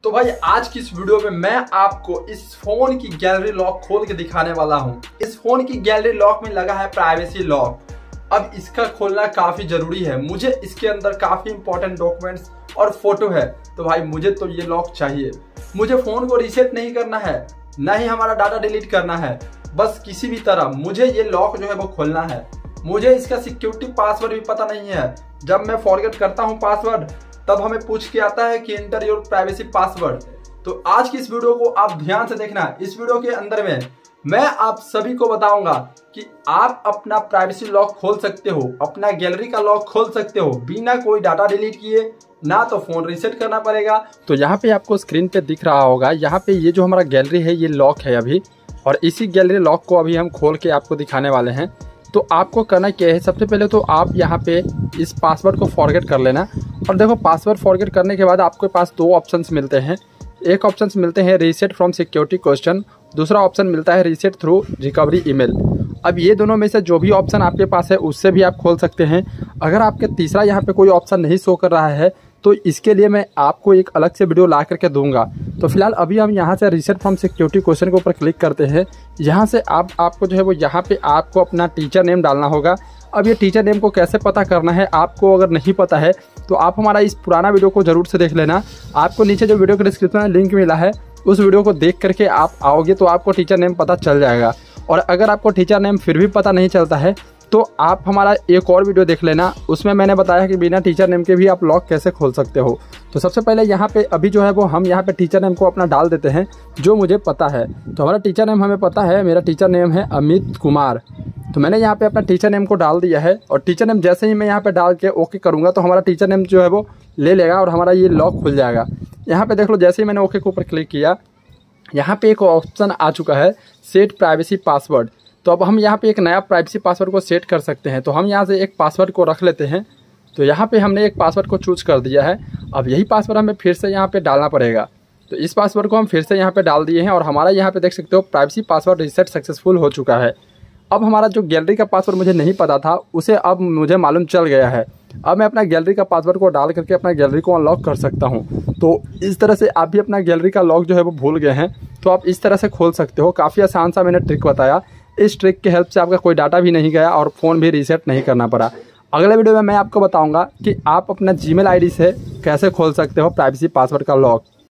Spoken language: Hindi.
तो भाई आज की इस वीडियो में मैं आपको इस फोन की गैलरी लॉक खोल के दिखाने वाला हूं। इस फोन की गैलरी लॉक में लगा है प्राइवेसी लॉक। अब इसका खोलना काफी जरूरी है। मुझे इसके अंदर काफी इंपॉर्टेंट डॉक्यूमेंट्स और फोटो है, तो भाई मुझे तो ये लॉक चाहिए। मुझे फोन को रीसेट नहीं करना है, ना ही हमारा डाटा डिलीट करना है। बस किसी भी तरह मुझे ये लॉक जो है वो खोलना है। मुझे इसका सिक्योरिटी पासवर्ड भी पता नहीं है। जब मैं फॉरगेट करता हूँ पासवर्ड, तब हमें पूछ के आता है कि एंटर योर प्राइवेसी पासवर्ड। तो आज की इस वीडियो को आप ध्यान से देखना। इस वीडियो के अंदर में मैं आप सभी को बताऊंगा कि आप अपना प्राइवेसी लॉक खोल सकते हो, अपना गैलरी का लॉक खोल सकते हो बिना कोई डाटा डिलीट किए, ना तो फोन रीसेट करना पड़ेगा। तो यहाँ पे आपको स्क्रीन पे दिख रहा होगा, यहाँ पे ये जो हमारा गैलरी है ये लॉक है अभी, और इसी गैलरी लॉक को अभी हम खोल के आपको दिखाने वाले हैं। तो आपको करना क्या है, सबसे पहले तो आप यहाँ पे इस पासवर्ड को फॉरगेट कर लेना। और देखो पासवर्ड फॉरगेट करने के बाद आपके पास दो ऑप्शंस मिलते हैं। एक ऑप्शंस मिलते हैं रीसेट फ्रॉम सिक्योरिटी क्वेश्चन, दूसरा ऑप्शन मिलता है रीसेट थ्रू रिकवरी ईमेल। अब ये दोनों में से जो भी ऑप्शन आपके पास है उससे भी आप खोल सकते हैं। अगर आपके तीसरा यहाँ पे कोई ऑप्शन नहीं शो कर रहा है तो इसके लिए मैं आपको एक अलग से वीडियो ला करके दूंगा। तो फिलहाल अभी हम यहाँ से रीसेट फ्रॉम सिक्योरिटी क्वेश्चन के ऊपर क्लिक करते हैं। यहाँ से आपको जो है वो यहाँ पे आपको अपना टीचर नेम डालना होगा। अब ये टीचर नेम को कैसे पता करना है, आपको अगर नहीं पता है तो आप हमारा इस पुराना वीडियो को जरूर से देख लेना। आपको नीचे जो वीडियो के डिस्क्रिप्शन में लिंक मिला है उस वीडियो को देख करके आप आओगे तो आपको टीचर नेम पता चल जाएगा। और अगर आपको टीचर नेम फिर भी पता नहीं चलता है तो आप हमारा एक और वीडियो देख लेना, उसमें मैंने बताया कि बिना टीचर नेम के भी आप लॉक कैसे खोल सकते हो। तो सबसे पहले यहाँ पे अभी जो है वो हम यहाँ पे टीचर नेम को अपना डाल देते हैं जो मुझे पता है। तो हमारा टीचर नेम हमें पता है, मेरा टीचर नेम है अमित कुमार। तो मैंने यहाँ पे अपना टीचर नेम को डाल दिया है, और टीचर नेम जैसे ही मैं यहाँ पे डाल के ओके करूँगा तो हमारा टीचर नेम जो है वो ले लेगा और हमारा ये लॉक खुल जाएगा। यहाँ पे देख लो, जैसे ही मैंने ओके के ऊपर क्लिक किया, यहाँ पे एक ऑप्शन आ चुका है सेट प्राइवेसी पासवर्ड। तो अब हम यहाँ पे एक नया प्राइवेसी पासवर्ड को सेट कर सकते हैं। तो हम यहाँ से एक पासवर्ड को रख लेते हैं। तो यहाँ पे हमने एक पासवर्ड को चूज कर दिया है। अब यही पासवर्ड हमें फिर से यहाँ पे डालना पड़ेगा। तो इस पासवर्ड को हम फिर से यहाँ पे डाल दिए हैं, और हमारा यहाँ पे देख सकते हो प्राइवेसी पासवर्ड रीसेट सक्सेसफुल हो चुका है। अब हमारा जो गैलरी का पासवर्ड मुझे नहीं पता था उसे अब मुझे मालूम चल गया है। अब मैं अपना गैलरी का पासवर्ड को डाल करके अपना गैलरी को अनलॉक कर सकता हूँ। तो इस तरह से आप भी अपना गैलरी का लॉक जो है वो भूल गए हैं तो आप इस तरह से खोल सकते हो। काफ़ी आसान सा मैंने ट्रिक बताया। इस ट्रिक की हेल्प से आपका कोई डाटा भी नहीं गया और फ़ोन भी रीसेट नहीं करना पड़ा। अगले वीडियो में मैं आपको बताऊंगा कि आप अपना जीमेल आईडी से कैसे खोल सकते हो प्राइवेसी पासवर्ड का लॉक।